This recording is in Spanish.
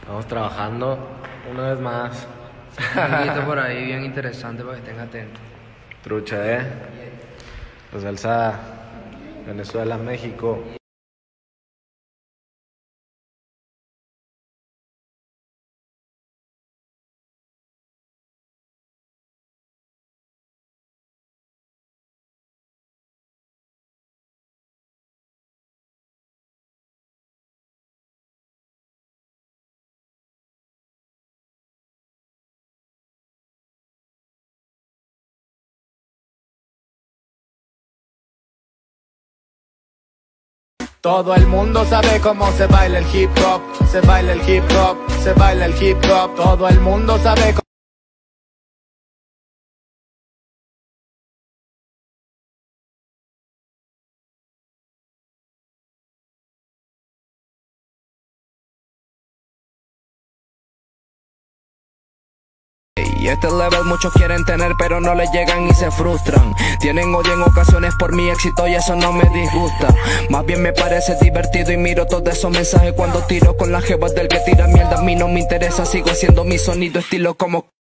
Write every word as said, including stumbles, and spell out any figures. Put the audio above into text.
Vamos trabajando una vez más. Algo por ahí bien interesante para que estén atentos. Trucha, ¿eh? La salsa Venezuela, México. Todo el mundo sabe cómo se baila el hip hop, se baila el hip hop, se baila el hip hop. Todo el mundo sabe cómo y este level muchos quieren tener pero no les llegan y se frustran. Tienen odio en ocasiones por mi éxito y eso no me disgusta. Más bien me parece divertido y miro todos esos mensajes cuando tiro con las jevas del que tira mierda. A mí no me interesa, sigo haciendo mi sonido estilo como